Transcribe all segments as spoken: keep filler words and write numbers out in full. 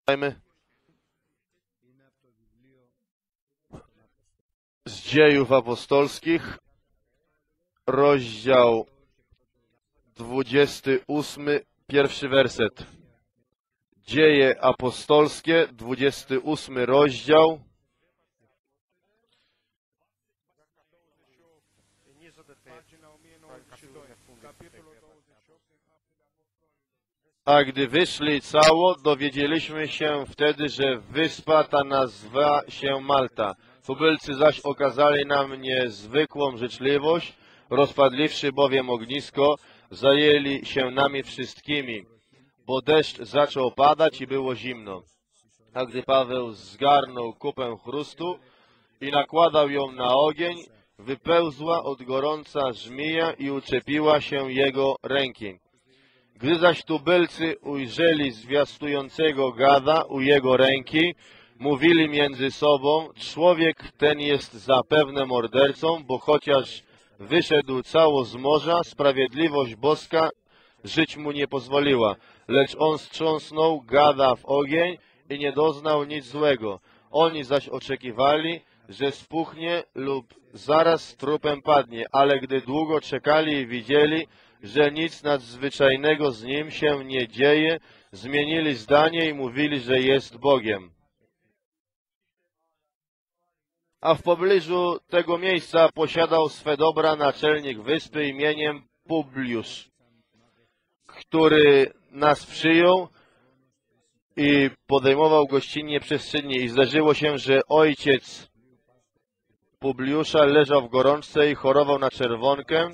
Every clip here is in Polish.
Czytajmy z Dziejów Apostolskich, rozdział dwudziesty ósmy, pierwszy werset. Dzieje Apostolskie, dwudziesty ósmy rozdział. A gdy wyszli cało, dowiedzieliśmy się wtedy, że wyspa ta nazywa się Malta. Tubylcy zaś okazali nam niezwykłą życzliwość, rozpadliwszy bowiem ognisko, zajęli się nami wszystkimi, bo deszcz zaczął padać i było zimno. A gdy Paweł zgarnął kupę chrustu i nakładał ją na ogień, wypełzła od gorąca żmija i uczepiła się jego ręki. Gdy zaś tubylcy ujrzeli zwiastującego gada u jego ręki, mówili między sobą, człowiek ten jest zapewne mordercą, bo chociaż wyszedł cało z morza, sprawiedliwość boska żyć mu nie pozwoliła. Lecz on strząsnął gada w ogień i nie doznał nic złego. Oni zaś oczekiwali, że spuchnie lub zaraz trupem padnie, ale gdy długo czekali i widzieli, że nic nadzwyczajnego z nim się nie dzieje, zmienili zdanie i mówili, że jest Bogiem. A w pobliżu tego miejsca posiadał swe dobra naczelnik wyspy imieniem Publiusz, który nas przyjął i podejmował gościnnie przestrzenie. I zdarzyło się, że ojciec Publiusza leżał w gorączce i chorował na czerwonkę.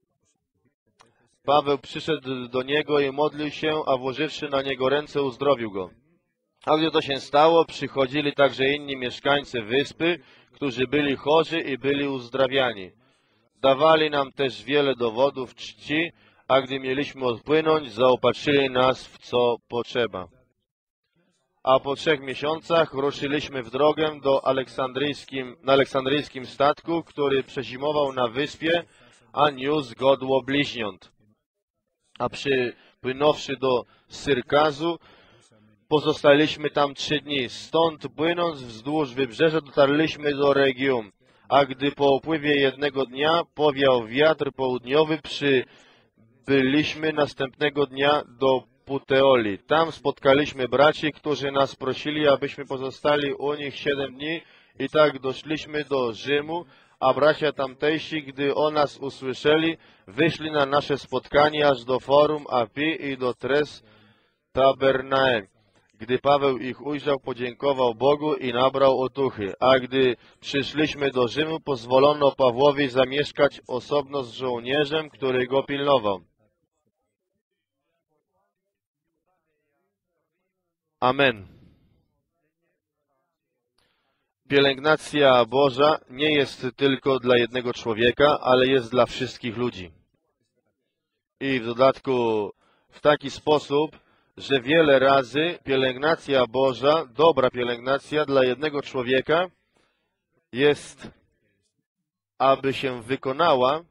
Paweł przyszedł do niego i modlił się, a włożywszy na niego ręce, uzdrowił go. A gdy to się stało, przychodzili także inni mieszkańcy wyspy, którzy byli chorzy i byli uzdrawiani. Dawali nam też wiele dowodów czci, a gdy mieliśmy odpłynąć, zaopatrzyli nas w co potrzeba. A po trzech miesiącach ruszyliśmy w drogę do aleksandryjskim, na aleksandryjskim statku, który przezimował na wyspie, a niósł godło bliźniąt. A przypłynąwszy do Syrkazu, pozostaliśmy tam trzy dni. Stąd płynąc wzdłuż wybrzeża dotarliśmy do Regium. A gdy po upływie jednego dnia powiał wiatr południowy, przybyliśmy następnego dnia do Puteoli. Tam spotkaliśmy braci, którzy nas prosili, abyśmy pozostali u nich siedem dni i tak doszliśmy do Rzymu, a bracia tamtejsi, gdy o nas usłyszeli, wyszli na nasze spotkanie aż do Forum Api i do Tres Tabernae. Gdy Paweł ich ujrzał, podziękował Bogu i nabrał otuchy. A gdy przyszliśmy do Rzymu, pozwolono Pawłowi zamieszkać osobno z żołnierzem, który go pilnował. Amen. Pielęgnacja Boża nie jest tylko dla jednego człowieka, ale jest dla wszystkich ludzi. I w dodatku w taki sposób, że wiele razy pielęgnacja Boża, dobra pielęgnacja dla jednego człowieka jest, aby się wykonała,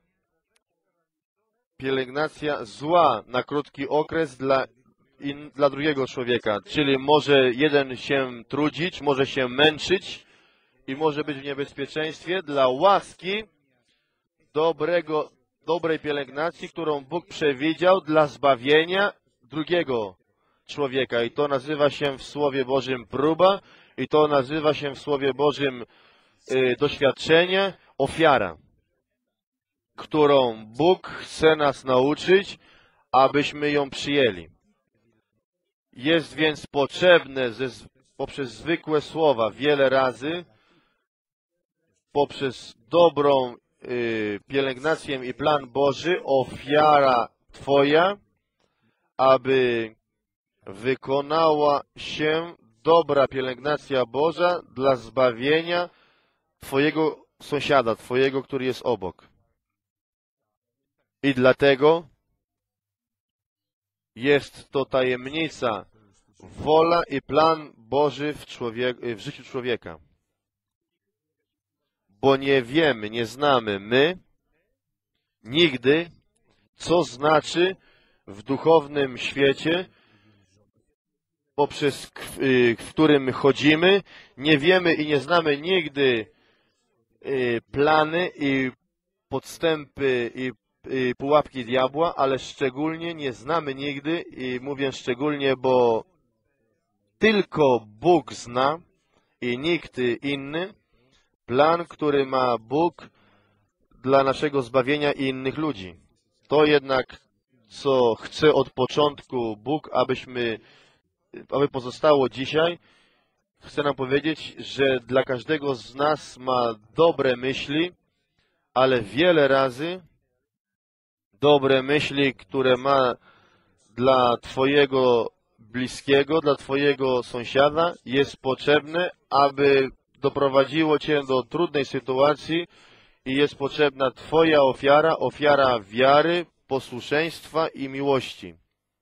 pielęgnacja zła na krótki okres dla, in, dla drugiego człowieka. Czyli może jeden się trudzić, może się męczyć i może być w niebezpieczeństwie dla łaski dobrego, dobrej pielęgnacji, którą Bóg przewidział dla zbawienia drugiego człowieka. I to nazywa się w Słowie Bożym próba i to nazywa się w Słowie Bożym y, doświadczenie, ofiara, którą Bóg chce nas nauczyć, abyśmy ją przyjęli. Jest więc potrzebne ze, poprzez zwykłe słowa wiele razy, poprzez dobrą y, pielęgnację i plan Boży, ofiara Twoja, aby wykonała się dobra pielęgnacja Boża dla zbawienia Twojego sąsiada, Twojego, który jest obok. I dlatego jest to tajemnica, wola i plan Boży w, człowiek, w życiu człowieka. Bo nie wiemy, nie znamy my nigdy, co znaczy w duchownym świecie poprzez w którym chodzimy. Nie wiemy i nie znamy nigdy plany i podstępy i pułapki diabła, ale szczególnie nie znamy nigdy, i mówię szczególnie, bo tylko Bóg zna i nikt inny, plan, który ma Bóg dla naszego zbawienia i innych ludzi. To jednak, co chce od początku Bóg, abyśmy, aby pozostało dzisiaj, chcę nam powiedzieć, że dla każdego z nas ma dobre myśli, ale wiele razy dobre myśli, które ma dla Twojego bliskiego, dla Twojego sąsiada, jest potrzebne, aby doprowadziło Cię do trudnej sytuacji i jest potrzebna Twoja ofiara, ofiara wiary, posłuszeństwa i miłości.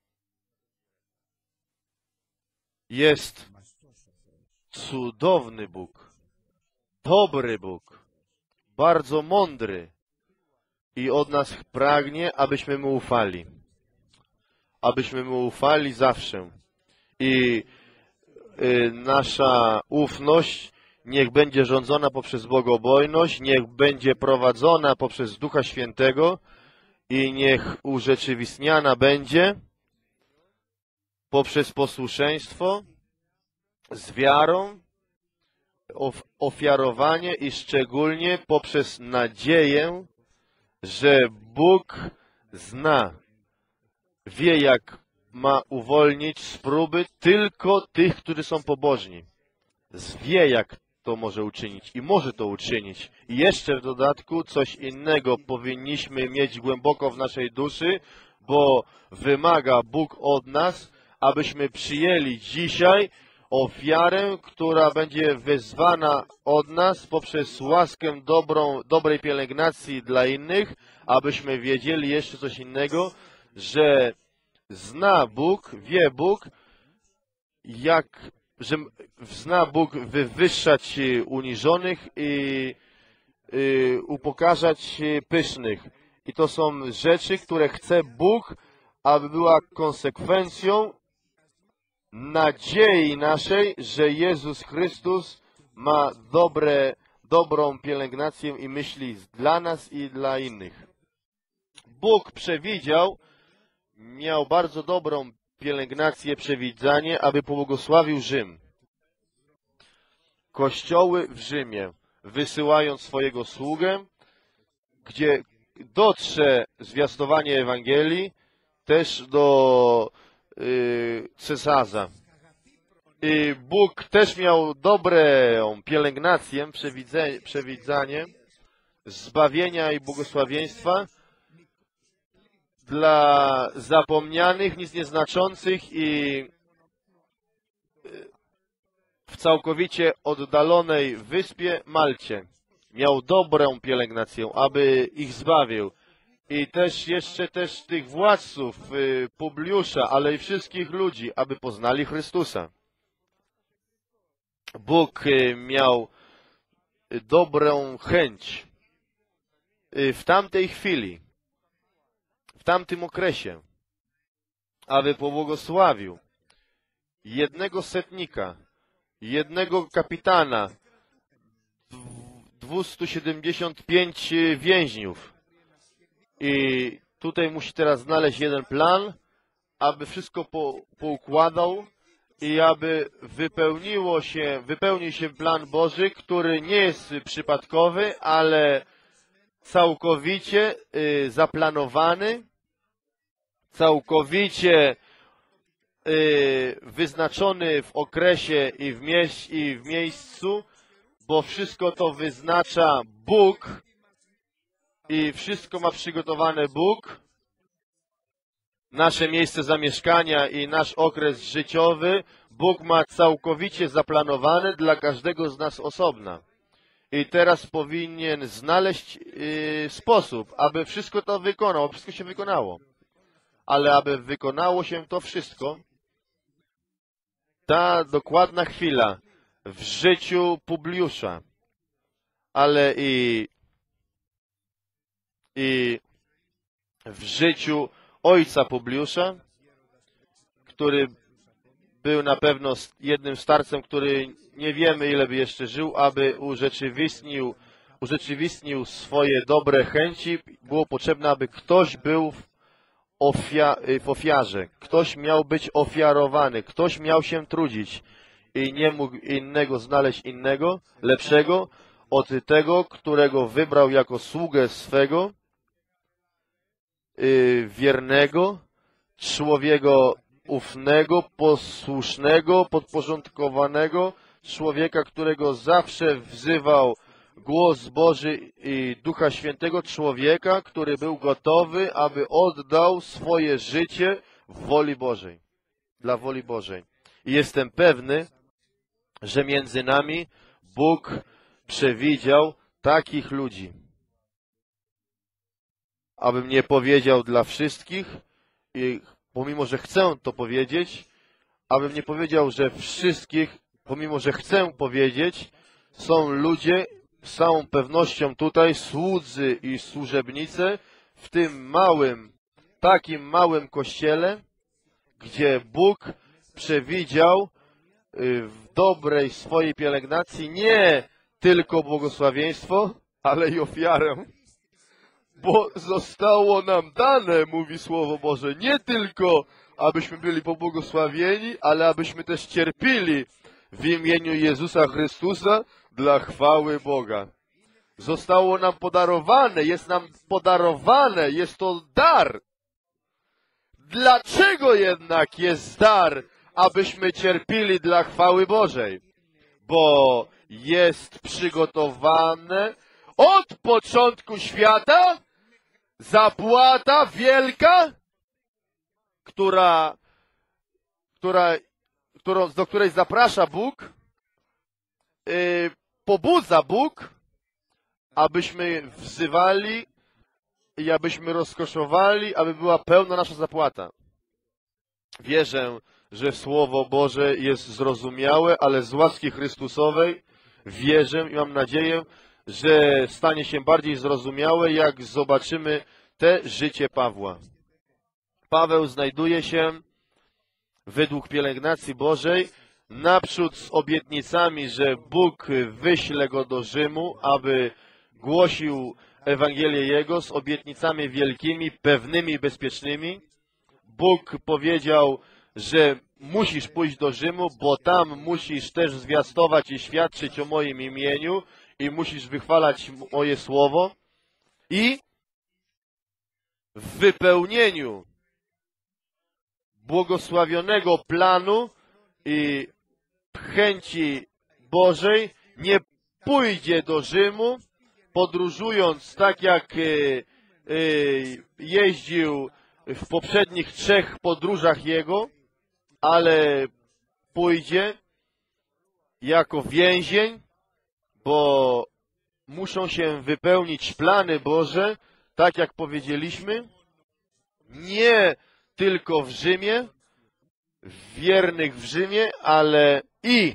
Jest cudowny Bóg, dobry Bóg, bardzo mądry i od nas pragnie, abyśmy Mu ufali. Abyśmy Mu ufali zawsze. I y, nasza ufność niech będzie rządzona poprzez bogobojność, niech będzie prowadzona poprzez Ducha Świętego i niech urzeczywistniana będzie poprzez posłuszeństwo, z wiarą, of, ofiarowanie i szczególnie poprzez nadzieję, że Bóg zna, wie, jak ma uwolnić z próby tylko tych, którzy są pobożni. Wie, jak to może uczynić i może to uczynić. I jeszcze w dodatku coś innego powinniśmy mieć głęboko w naszej duszy, bo wymaga Bóg od nas, abyśmy przyjęli dzisiaj ofiarę, która będzie wezwana od nas poprzez łaskę dobrą, dobrej pielęgnacji dla innych, abyśmy wiedzieli jeszcze coś innego, że zna Bóg, wie Bóg, jak, że zna Bóg wywyższać uniżonych i, i upokarzać pysznych. I to są rzeczy, które chce Bóg, aby była konsekwencją nadziei naszej, że Jezus Chrystus ma dobre, dobrą pielęgnację i myśli dla nas i dla innych. Bóg przewidział, miał bardzo dobrą pielęgnację, przewidzanie, aby pobłogosławił Rzym. Kościoły w Rzymie, wysyłając swojego sługę, gdzie dotrze zwiastowanie Ewangelii też do y, cesarza. I Bóg też miał dobrą pielęgnację, przewidzanie, zbawienia i błogosławieństwa dla zapomnianych, nic nieznaczących i w całkowicie oddalonej wyspie Malcie. Miał dobrą pielęgnację, aby ich zbawił. I też jeszcze też tych władców, Publiusza, ale i wszystkich ludzi, aby poznali Chrystusa. Bóg miał dobrą chęć w tamtej chwili, w tamtym okresie, aby pobłogosławił jednego setnika, jednego kapitana, dwieście siedemdziesiąt pięć więźniów. I tutaj musi teraz znaleźć jeden plan, aby wszystko po, poukładał i aby wypełniło się, wypełnił się plan Boży, który nie jest przypadkowy, ale całkowicie y, zaplanowany, całkowicie y, wyznaczony w okresie i w, mieś, i w miejscu, bo wszystko to wyznacza Bóg i wszystko ma przygotowane Bóg. Nasze miejsce zamieszkania i nasz okres życiowy Bóg ma całkowicie zaplanowany dla każdego z nas osobna. I teraz powinien znaleźć yy, sposób, aby wszystko to wykonał, aby wszystko się wykonało. Ale aby wykonało się to wszystko, ta dokładna chwila w życiu Publiusza, ale i, i w życiu ojca Publiusza, który był na pewno jednym starcem, który nie wiemy, ile by jeszcze żył, aby urzeczywistnił, urzeczywistnił swoje dobre chęci. Było potrzebne, aby ktoś był w, ofia w ofiarze. Ktoś miał być ofiarowany. Ktoś miał się trudzić i nie mógł innego znaleźć innego, lepszego od tego, którego wybrał jako sługę swego, yy, wiernego, człowieka ufnego, posłusznego, podporządkowanego, człowieka, którego zawsze wzywał głos Boży i Ducha Świętego, człowieka, który był gotowy, aby oddał swoje życie w woli Bożej, dla woli Bożej. I jestem pewny, że między nami Bóg przewidział takich ludzi. Abym nie powiedział dla wszystkich, i pomimo, że chcę to powiedzieć, abym nie powiedział, że wszystkich, pomimo, że chcę powiedzieć, są ludzie z całą pewnością tutaj, słudzy i służebnice w tym małym, takim małym kościele, gdzie Bóg przewidział w dobrej swojej pielęgnacji nie tylko błogosławieństwo, ale i ofiarę. Bo zostało nam dane, mówi Słowo Boże, nie tylko abyśmy byli pobłogosławieni, ale abyśmy też cierpili w imieniu Jezusa Chrystusa dla chwały Boga. Zostało nam podarowane, jest nam podarowane, jest to dar. Dlaczego jednak jest dar, abyśmy cierpili dla chwały Bożej? Bo jest przygotowane od początku świata zapłata wielka, która, która, którą, do której zaprasza Bóg, yy, pobudza Bóg, abyśmy wzywali i abyśmy rozkoszowali, aby była pełna nasza zapłata. Wierzę, że Słowo Boże jest zrozumiałe, ale z łaski Chrystusowej wierzę i mam nadzieję, że stanie się bardziej zrozumiałe, jak zobaczymy te życie Pawła. Paweł znajduje się według pielęgnacji Bożej naprzód z obietnicami, że Bóg wyśle go do Rzymu, aby głosił Ewangelię Jego, z obietnicami wielkimi, pewnymi i bezpiecznymi. Bóg powiedział, że musisz pójść do Rzymu, bo tam musisz też zwiastować i świadczyć o moim imieniu i musisz wychwalać moje słowo. I w wypełnieniu błogosławionego planu i chęci Bożej nie pójdzie do Rzymu, podróżując tak jak jeździł w poprzednich trzech podróżach jego, ale pójdzie jako więzień, bo muszą się wypełnić plany Boże, tak jak powiedzieliśmy, nie tylko w Rzymie, wiernych w Rzymie, ale i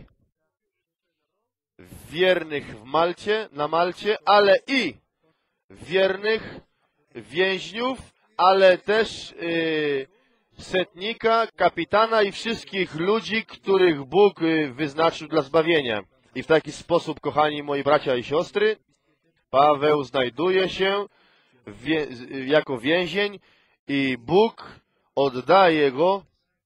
wiernych w Malcie, na Malcie, ale i wiernych więźniów, ale też yy, setnika, kapitana i wszystkich ludzi, których Bóg wyznaczył dla zbawienia. I w taki sposób, kochani moi bracia i siostry, Paweł znajduje się wie, jako więzień i Bóg oddaje go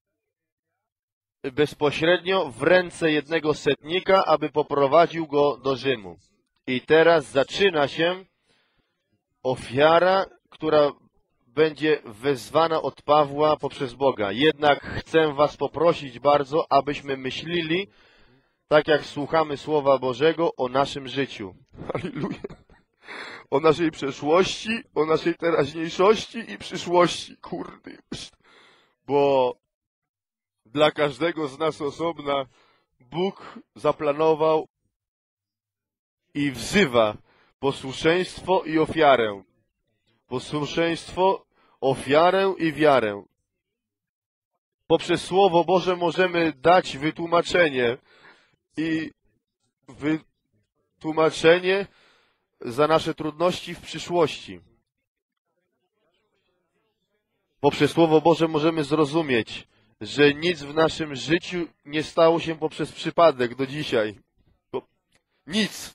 bezpośrednio w ręce jednego setnika, aby poprowadził go do Rzymu. I teraz zaczyna się ofiara, która będzie wezwana od Pawła poprzez Boga. Jednak chcę was poprosić bardzo, abyśmy myśleli, tak jak słuchamy Słowa Bożego, o naszym życiu. Halleluja. O naszej przeszłości, o naszej teraźniejszości i przyszłości. Kurde. Bo dla każdego z nas osobna Bóg zaplanował i wzywa posłuszeństwo i ofiarę. Posłuszeństwo, ofiarę i wiarę. Poprzez Słowo Boże możemy dać wytłumaczenie i wytłumaczenie za nasze trudności w przyszłości. Poprzez Słowo Boże możemy zrozumieć, że nic w naszym życiu nie stało się poprzez przypadek do dzisiaj. Bo nic.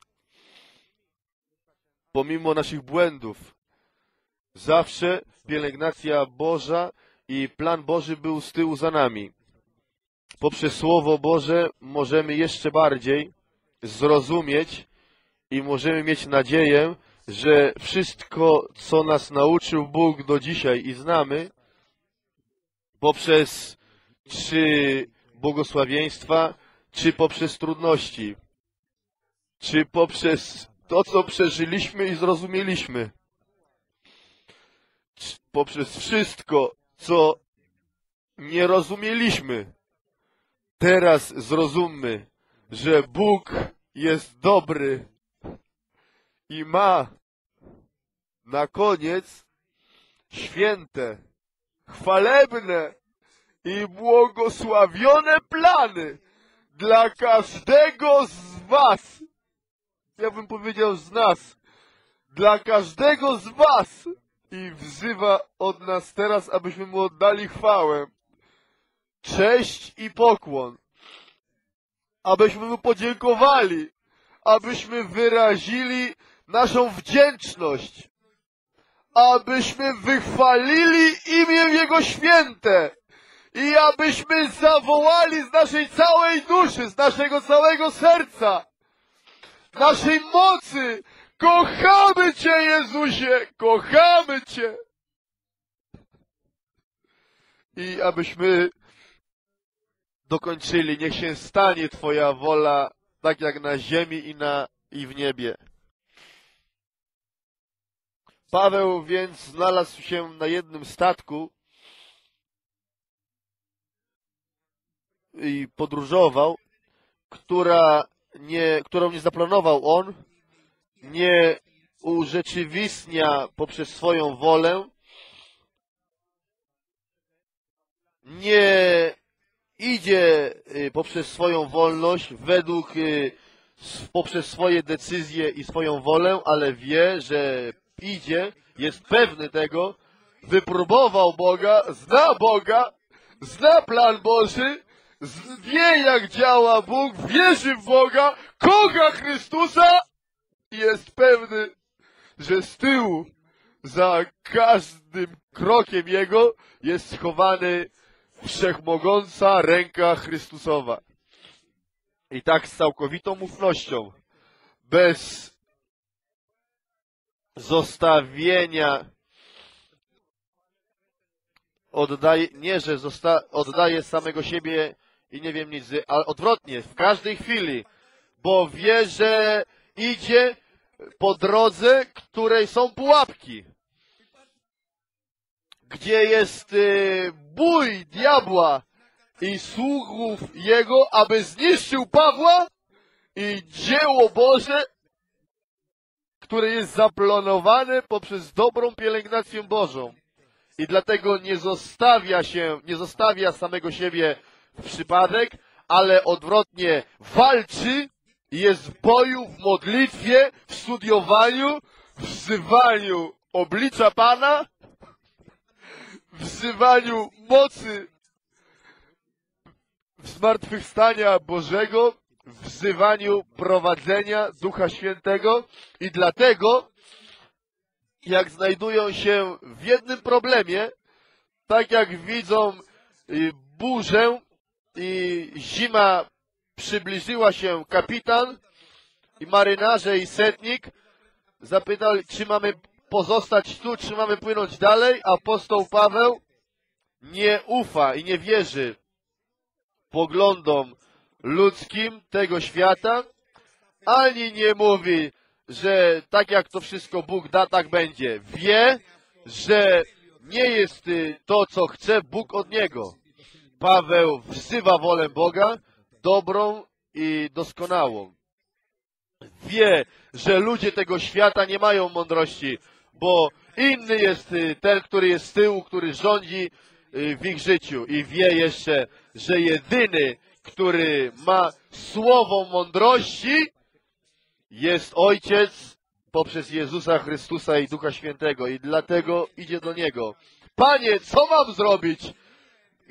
Pomimo naszych błędów. Zawsze pielęgnacja Boża i plan Boży był z tyłu za nami. Poprzez Słowo Boże możemy jeszcze bardziej zrozumieć i możemy mieć nadzieję, że wszystko, co nas nauczył Bóg do dzisiaj i znamy, poprzez czy błogosławieństwa, czy poprzez trudności, czy poprzez to, co przeżyliśmy i zrozumieliśmy, czy poprzez wszystko, co nie rozumieliśmy, teraz zrozummy, że Bóg jest dobry i ma na koniec święte, chwalebne i błogosławione plany dla każdego z was. Ja bym powiedział z nas. Dla każdego z was. I wzywa od nas teraz, abyśmy Mu oddali chwałę, cześć i pokłon. Abyśmy Mu podziękowali. Abyśmy wyrazili naszą wdzięczność. Abyśmy wychwalili imię Jego święte. I abyśmy zawołali z naszej całej duszy, z naszego całego serca, naszej mocy: kochamy Cię, Jezusie, kochamy Cię. I abyśmy dokończyli: niech się stanie Twoja wola, tak jak na ziemi i, na, i w niebie. Paweł więc znalazł się na jednym statku i podróżował, która nie, którą nie zaplanował on, nie urzeczywistnia poprzez swoją wolę, nie idzie poprzez swoją wolność, według, poprzez swoje decyzje i swoją wolę, ale wie, że idzie, jest pewny tego, wypróbował Boga, zna Boga, zna plan Boży, wie, jak działa Bóg, wierzy w Boga, kocha Chrystusa i jest pewny, że z tyłu, za każdym krokiem Jego, jest schowany wszechmogąca ręka Chrystusowa. I tak z całkowitą ufnością, bez zostawienia, oddaje, nie, że zosta, oddaje samego siebie i nie wiem nic, ale odwrotnie, w każdej chwili, bo wie, że idzie po drodze, której są pułapki, gdzie jest y, bój diabła i sługów jego, aby zniszczył Pawła, i dzieło Boże, które jest zaplanowane poprzez dobrą pielęgnację Bożą. I dlatego nie zostawia się, nie zostawia samego siebie w przypadek, ale odwrotnie walczy i jest w boju, w modlitwie, w studiowaniu, w wzywaniu oblicza Pana, w wzywaniu mocy zmartwychwstania Bożego, w wzywaniu prowadzenia Ducha Świętego. I dlatego, jak znajdują się w jednym problemie, tak jak widzą burzę i zima przybliżyła się, kapitan i marynarze i setnik zapytali, czy mamy pozostać tu, czy mamy płynąć dalej. Apostoł Paweł nie ufa i nie wierzy poglądom ludzkim tego świata, ani nie mówi, że tak jak to wszystko Bóg da, tak będzie. Wie, że nie jest to, co chce Bóg od niego. Paweł wzywa wolę Boga, dobrą i doskonałą. Wie, że ludzie tego świata nie mają mądrości, bo inny jest ten, który jest z tyłu, który rządzi w ich życiu. I wie jeszcze, że jedyny, który ma słowo mądrości, jest Ojciec poprzez Jezusa Chrystusa i Ducha Świętego. I dlatego idzie do Niego. Panie, co mam zrobić?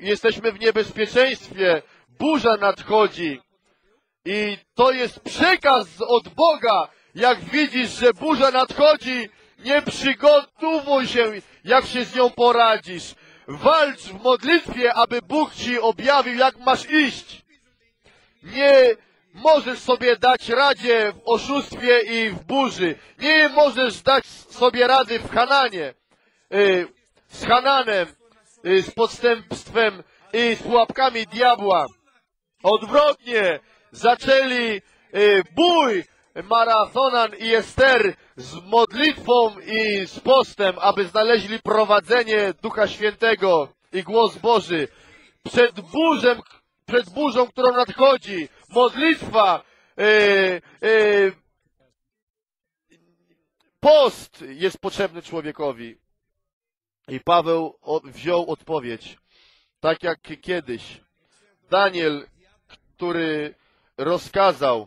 jesteśmy w niebezpieczeństwie, burza nadchodzi. I to jest przekaz od Boga. Jak widzisz, że burza nadchodzi, nie przygotowuj się, jak się z nią poradzisz. Walcz w modlitwie, aby Bóg ci objawił, jak masz iść. Nie możesz sobie dać radzie w oszustwie i w burzy. Nie możesz dać sobie rady w Hananie, z Hananem, z podstępstwem i z pułapkami diabła. Odwrotnie, zaczęli bój Marazonan i Ester z modlitwą i z postem, aby znaleźli prowadzenie Ducha Świętego i głos Boży. Przed burzem, przed burzą, którą nadchodzi, modlitwa, yy, yy, post jest potrzebny człowiekowi. I Paweł wziął odpowiedź, tak jak kiedyś Daniel, który rozkazał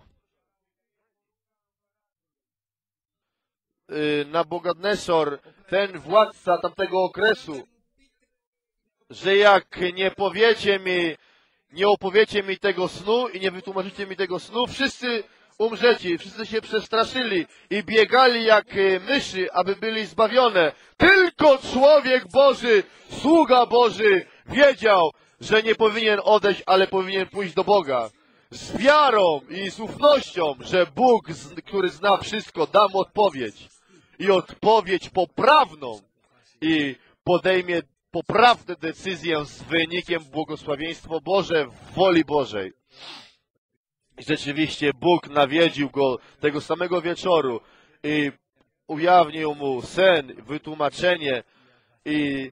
Nabukadnezar, ten władca tamtego okresu, że jak nie powiecie mi, nie opowiecie mi tego snu i nie wytłumaczycie mi tego snu, wszyscy umrzecie. Wszyscy się przestraszyli i biegali jak myszy, aby byli zbawione. Tylko człowiek Boży, sługa Boży wiedział, że nie powinien odejść, ale powinien pójść do Boga. Z wiarą i z ufnością, że Bóg, który zna wszystko, da mu odpowiedź. I odpowiedź poprawną. I podejmie poprawne decyzje z wynikiem błogosławieństwo Boże w woli Bożej. I rzeczywiście Bóg nawiedził go tego samego wieczoru i ujawnił mu sen, wytłumaczenie i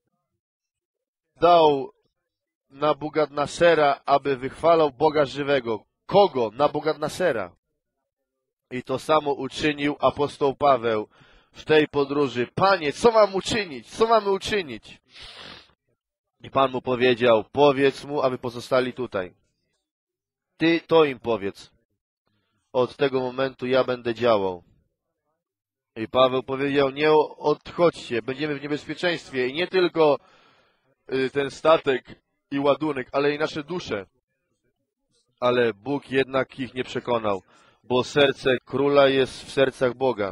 dał Nabukadnezara, aby wychwalał Boga żywego. Kogo? Nabukadnezara. I to samo uczynił apostoł Paweł w tej podróży. Panie, co mam uczynić? Co mamy uczynić? I Pan mu powiedział, powiedz mu, aby pozostali tutaj. Ty to im powiedz. Od tego momentu ja będę działał. I Paweł powiedział, nie odchodźcie, będziemy w niebezpieczeństwie. I nie tylko ten statek i ładunek, ale i nasze dusze. Ale Bóg jednak ich nie przekonał, bo serce króla jest w sercach Boga.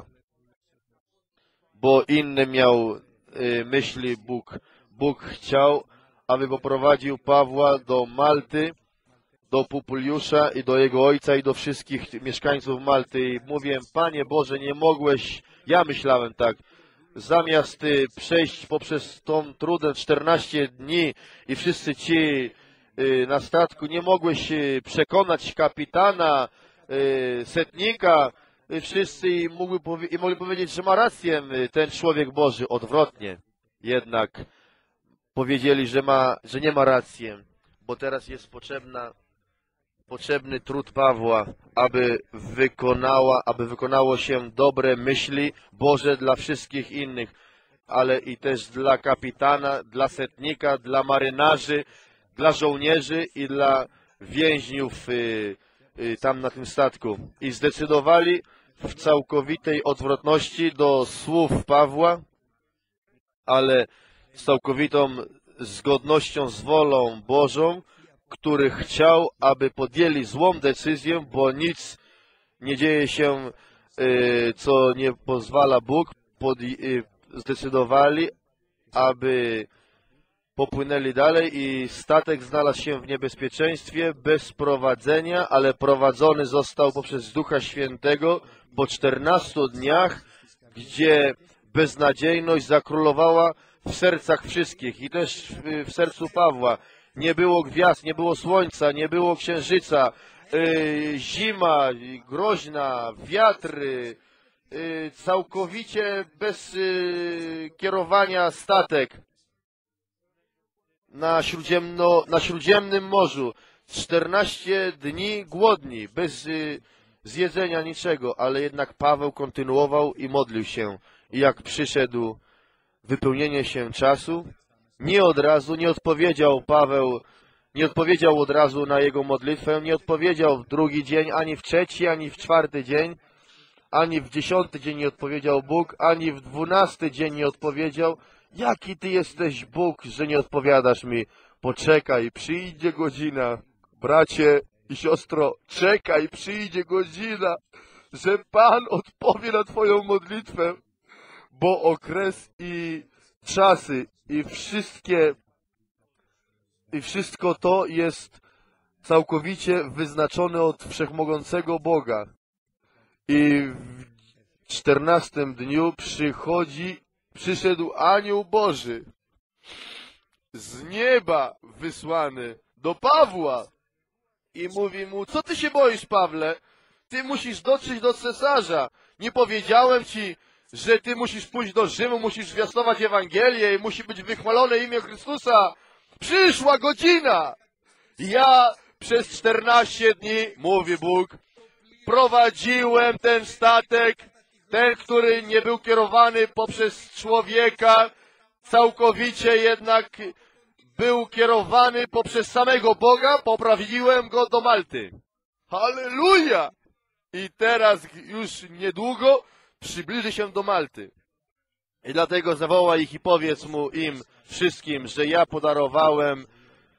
Bo inne miał y, myśli Bóg. Bóg chciał, aby poprowadził Pawła do Malty, do Publiusza i do jego ojca i do wszystkich mieszkańców Malty. I mówię, Panie Boże, nie mogłeś, ja myślałem tak, zamiast y, przejść poprzez tą trudne czternaście dni i wszyscy ci y, na statku, nie mogłeś y, przekonać kapitana, y, setnika, y, wszyscy i, mógłby powie i mogli powiedzieć, że ma rację y, ten człowiek Boży. Odwrotnie jednak powiedzieli, że, ma, że nie ma racji, bo teraz jest potrzebna potrzebny trud Pawła, aby wykonała, aby wykonało się dobre myśli Boże dla wszystkich innych, ale i też dla kapitana, dla setnika, dla marynarzy, dla żołnierzy i dla więźniów y, y, tam na tym statku. I zdecydowali w całkowitej odwrotności do słów Pawła, ale z całkowitą zgodnością z wolą Bożą, który chciał, aby podjęli złą decyzję, bo nic nie dzieje się, y, co nie pozwala Bóg. Pod, y, zdecydowali, aby popłynęli dalej i statek znalazł się w niebezpieczeństwie bez prowadzenia, ale prowadzony został poprzez Ducha Świętego po czternastu dniach, gdzie beznadziejność zakrólowała w sercach wszystkich i też w, w sercu Pawła. Nie było gwiazd, nie było słońca, nie było księżyca, yy, zima groźna, wiatry, yy, całkowicie bez yy, kierowania statek na, śródziemno, na Śródziemnym Morzu. czternaście dni głodni, bez yy, zjedzenia niczego, ale jednak Paweł kontynuował i modlił się. I jak przyszedł wypełnienie się czasu, nie od razu, nie odpowiedział Paweł, nie odpowiedział od razu na jego modlitwę, nie odpowiedział w drugi dzień, ani w trzeci, ani w czwarty dzień, ani w dziesiąty dzień nie odpowiedział Bóg, ani w dwunasty dzień nie odpowiedział. Jaki Ty jesteś Bóg, że nie odpowiadasz mi? poczekaj, przyjdzie godzina, bracie i siostro, czekaj, przyjdzie godzina, że Pan odpowie na twoją modlitwę, bo okres i czasy i wszystkie i wszystko to jest całkowicie wyznaczone od Wszechmogącego Boga. I w czternastym dniu przychodzi, przyszedł anioł Boży z nieba wysłany do Pawła i mówi mu, co ty się boisz, Pawle? Ty musisz dotrzeć do cesarza. Nie powiedziałem ci, że ty musisz pójść do Rzymu, musisz zwiastować Ewangelię i musi być wychwalone imię Chrystusa. Przyszła godzina. Ja przez czternaście dni, mówi Bóg, prowadziłem ten statek, ten, który nie był kierowany poprzez człowieka, całkowicie jednak był kierowany poprzez samego Boga, poprawiłem go do Malty. Halleluja! I teraz już niedługo przybliży się do Malty. I dlatego zawoła ich i powiedz mu im wszystkim, że ja podarowałem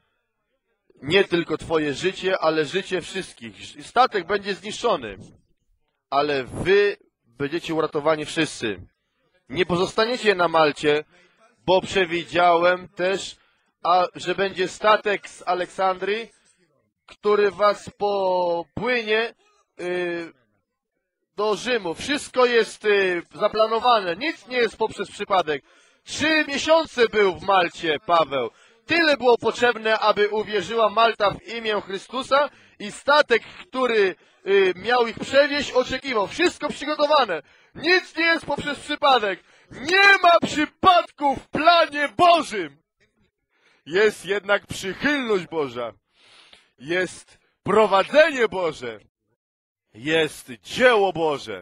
nie tylko twoje życie, ale życie wszystkich. Statek będzie zniszczony, ale wy będziecie uratowani wszyscy. Nie pozostaniecie na Malcie, bo przewidziałem też, a, że będzie statek z Aleksandrii, który was popłynie y, do Rzymu. Wszystko jest y, zaplanowane, nic nie jest poprzez przypadek. Trzy miesiące był w Malcie Paweł. Tyle było potrzebne, aby uwierzyła Malta w imię Chrystusa i statek, który y, miał ich przewieźć, oczekiwał. Wszystko przygotowane. Nic nie jest poprzez przypadek. Nie ma przypadku w planie Bożym. Jest jednak przychylność Boża. Jest prowadzenie Boże. Jest dzieło Boże.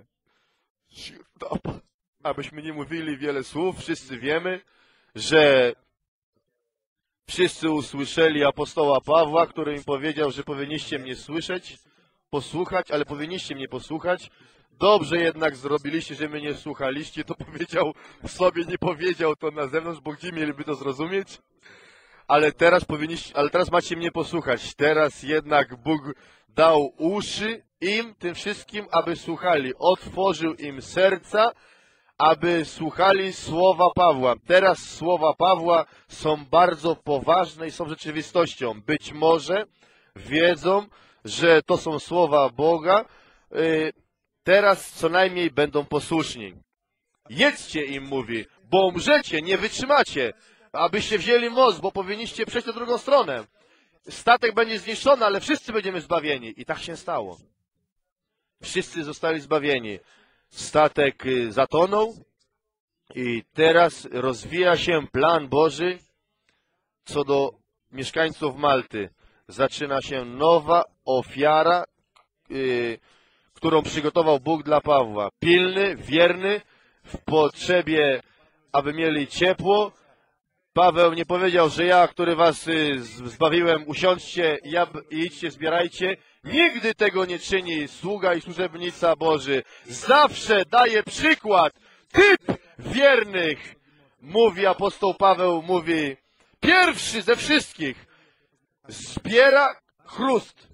Abyśmy nie mówili wiele słów, wszyscy wiemy, że wszyscy usłyszeli apostoła Pawła, który im powiedział, że powinniście mnie słyszeć, posłuchać, ale powinniście mnie posłuchać. Dobrze jednak zrobiliście, że mnie nie słuchaliście. To powiedział w sobie, nie powiedział to na zewnątrz, bo gdzie mieliby to zrozumieć? Ale teraz powinniście, ale teraz macie mnie posłuchać. Teraz jednak Bóg dał uszy im, tym wszystkim, aby słuchali. Otworzył im serca, aby słuchali słowa Pawła. Teraz słowa Pawła są bardzo poważne i są rzeczywistością. Być może wiedzą, że to są słowa Boga. Teraz co najmniej będą posłuszni. Jedźcie im, mówi, bo umrzecie, nie wytrzymacie, abyście wzięli moc, bo powinniście przejść na drugą stronę. Statek będzie zniszczony, ale wszyscy będziemy zbawieni. I tak się stało. Wszyscy zostali zbawieni. Statek zatonął i teraz rozwija się plan Boży co do mieszkańców Malty. Zaczyna się nowa ofiara, yy, którą przygotował Bóg dla Pawła. Pilny, wierny, w potrzebie, aby mieli ciepło. Paweł nie powiedział, że ja, który was y, zbawiłem, usiądźcie ja, i idźcie, zbierajcie. Nigdy tego nie czyni sługa i służebnica Boży. Zawsze daje przykład, typ wiernych. Mówi apostoł Paweł, mówi, pierwszy ze wszystkich zbiera chrust.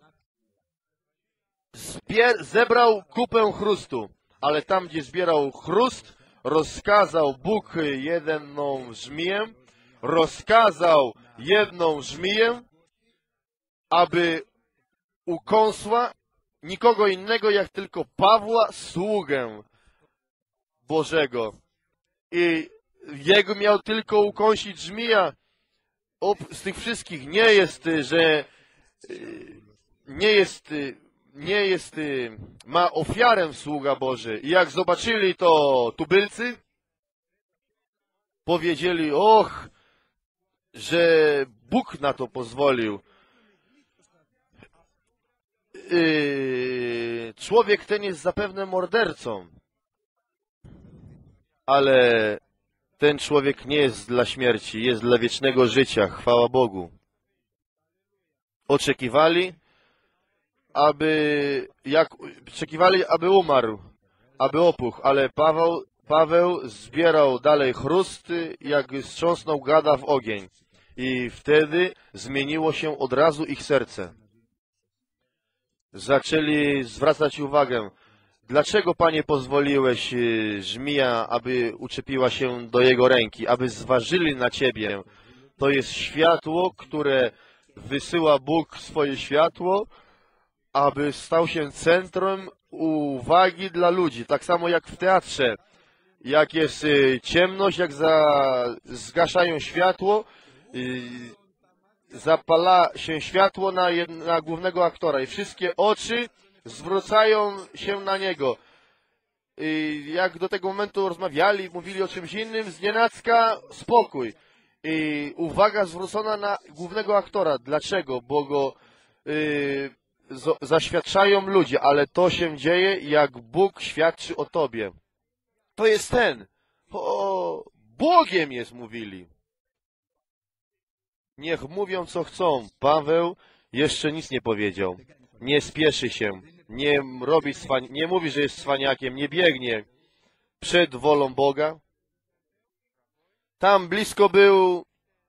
Zbier zebrał kupę chrustu, ale tam, gdzie zbierał chrust, rozkazał Bóg jedną żmiję, rozkazał jedną żmiję, aby ukąsła nikogo innego, jak tylko Pawła, sługę Bożego. I jego miał tylko ukąsić żmija. Z tych wszystkich nie jest, że nie jest, nie jest, ma ofiarę sługa Boży. I jak zobaczyli to tubylcy, powiedzieli, och, że Bóg na to pozwolił. Yy, człowiek ten jest zapewne mordercą, ale ten człowiek nie jest dla śmierci, jest dla wiecznego życia, chwała Bogu. Oczekiwali, aby, jak, oczekiwali, aby umarł, aby opuchł, ale Paweł, Paweł zbierał dalej chrust, jak strząsnął gada w ogień. I wtedy zmieniło się od razu ich serce. Zaczęli zwracać uwagę, dlaczego, Panie, pozwoliłeś żmija, aby uczepiła się do jego ręki, aby zważyli na Ciebie. To jest światło, które wysyła Bóg swoje światło, aby stał się centrum uwagi dla ludzi. Tak samo jak w teatrze. Jak jest ciemność, jak za, zgaszają światło, zapala się światło na, jed, na głównego aktora i wszystkie oczy zwracają się na niego. I jak do tego momentu rozmawiali, mówili o czymś innym, znienacka spokój. I uwaga zwrócona na głównego aktora. Dlaczego? Bo go y, z, zaświadczają ludzie, ale to się dzieje, jak Bóg świadczy o tobie. To jest ten. O, Bogiem jest, mówili. Niech mówią, co chcą. Paweł jeszcze nic nie powiedział. Nie spieszy się. Nie robi cwan... nie mówi, że jest cwaniakiem. Nie biegnie przed wolą Boga. Tam blisko był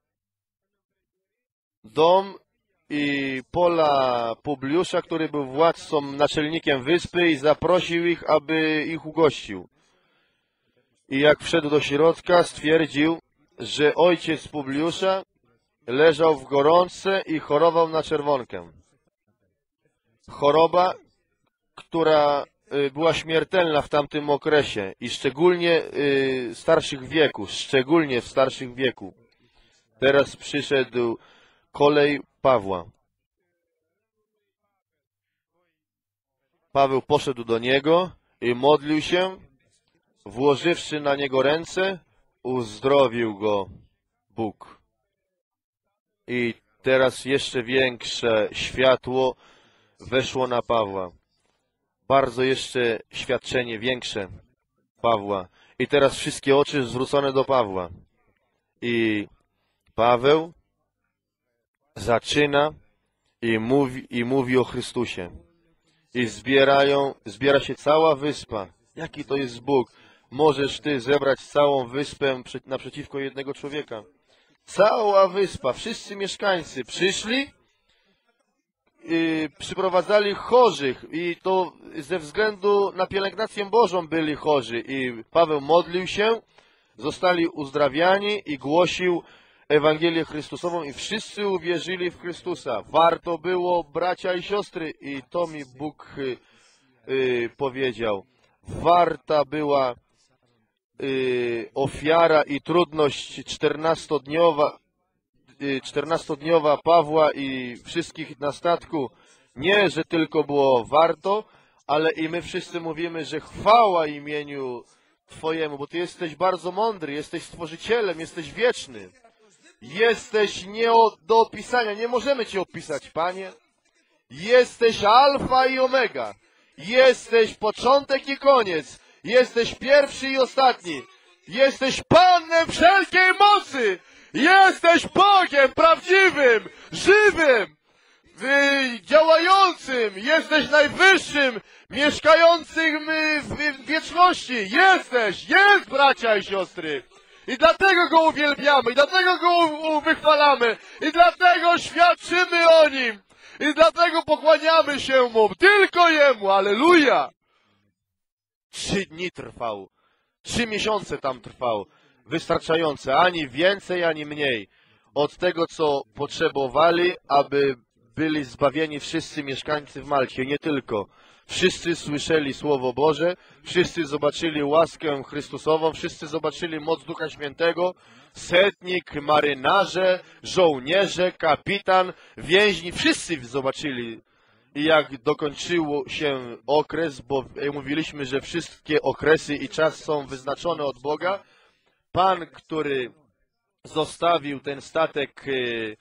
dom i pola Publiusza, który był władcą, naczelnikiem wyspy i zaprosił ich, aby ich ugościł. I jak wszedł do środka, stwierdził, że ojciec Publiusza leżał w gorączce i chorował na czerwonkę. Choroba, która była śmiertelna w tamtym okresie i szczególnie starszych wieku, szczególnie w starszych wieku. Teraz przyszedł kolej Pawła. Paweł poszedł do niego i modlił się, włożywszy na niego ręce, uzdrowił go Bóg. I teraz jeszcze większe światło weszło na Pawła. Bardzo jeszcze świadczenie większe Pawła. I teraz wszystkie oczy zwrócone do Pawła. I Paweł zaczyna i mówi, i mówi o Chrystusie. I zbierają, zbiera się cała wyspa. Jaki to jest Bóg? Możesz ty zebrać całą wyspę naprzeciwko jednego człowieka. Cała wyspa, wszyscy mieszkańcy przyszli, i przyprowadzali chorych i to ze względu na pielęgnację Bożą byli chorzy. I Paweł modlił się, zostali uzdrawiani i głosił Ewangelię Chrystusową i wszyscy uwierzyli w Chrystusa. Warto było, bracia i siostry, i to mi Bóg y, y, powiedział. Warta była y, ofiara i trudność czternastodniowa, y, czternastodniowa Pawła i wszystkich na statku. Nie, że tylko było warto, ale i my wszyscy mówimy, że chwała imieniu Twojemu, bo Ty jesteś bardzo mądry, jesteś Stworzycielem, jesteś wieczny. Jesteś nie do opisania, nie możemy Cię opisać, Panie. Jesteś alfa i omega. Jesteś początek i koniec. Jesteś pierwszy i ostatni. Jesteś Panem wszelkiej mocy. Jesteś Bogiem prawdziwym, żywym, działającym. Jesteś najwyższym, mieszkającym w wieczności. Jesteś, jest, bracia i siostry. I dlatego Go uwielbiamy, i dlatego Go wychwalamy, i dlatego świadczymy o Nim, i dlatego pokłaniamy się Mu, tylko Jemu, alleluja! Trzy dni trwał, trzy miesiące tam trwał, wystarczające, ani więcej, ani mniej, od tego, co potrzebowali, aby byli zbawieni wszyscy mieszkańcy w Malcie, nie tylko. Wszyscy słyszeli Słowo Boże, wszyscy zobaczyli łaskę Chrystusową, wszyscy zobaczyli moc Ducha Świętego, setnik, marynarze, żołnierze, kapitan, więźni, wszyscy zobaczyli. I jak dokończył się okres, bo mówiliśmy, że wszystkie okresy i czas są wyznaczone od Boga, Pan, który zostawił ten statek yy,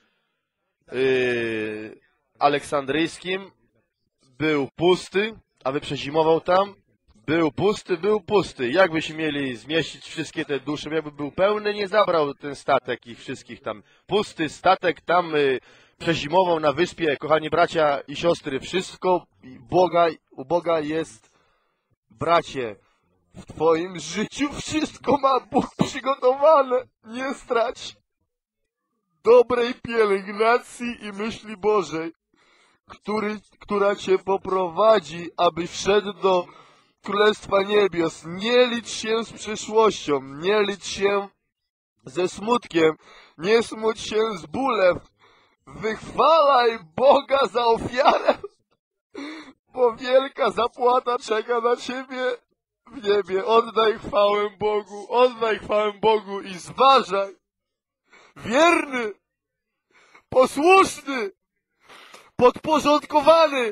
yy, aleksandryjskim, był pusty, aby przezimował tam. Był pusty, był pusty. Jakbyśmy mieli zmieścić wszystkie te dusze? Jakby był pełny, nie zabrał ten statek ich wszystkich tam. Pusty statek tam y, przezimował na wyspie. Kochani bracia i siostry, wszystko Boga, u Boga jest, bracie, w Twoim życiu wszystko ma Bóg przygotowane. Nie strać. dobrej pielęgnacji i myśli Bożej, który, która Cię poprowadzi, aby wszedł do Królestwa Niebios. Nie licz się z przyszłością, nie licz się ze smutkiem, nie smuć się z bólem. Wychwalaj Boga za ofiarę, bo wielka zapłata czeka na Ciebie w niebie. Oddaj chwałę Bogu, oddaj chwałę Bogu i zważaj. Wierny, posłuszny, podporządkowany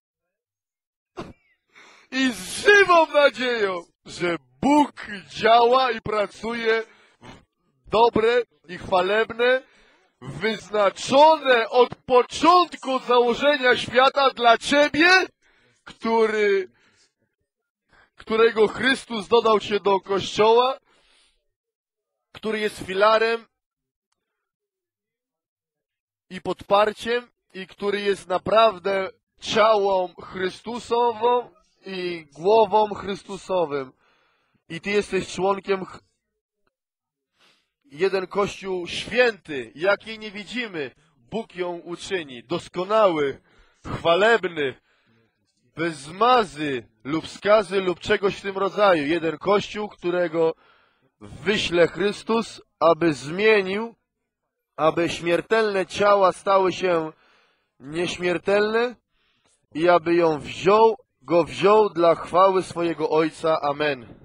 i z żywą nadzieją, że Bóg działa i pracuje w dobre i chwalebne, wyznaczone od początku założenia świata dla Ciebie, który, którego Chrystus dodał Cię do Kościoła, który jest filarem i podparciem i który jest naprawdę ciałem Chrystusową i głową Chrystusowym. I Ty jesteś członkiem jeden Kościół święty, jaki nie widzimy. Bóg ją uczyni. Doskonały, chwalebny, bez zmazy lub skazy lub czegoś w tym rodzaju. Jeden Kościół, którego wyśle Chrystus, aby zmienił, aby śmiertelne ciała stały się nieśmiertelne i aby ją wziął, go wziął dla chwały swojego Ojca. Amen.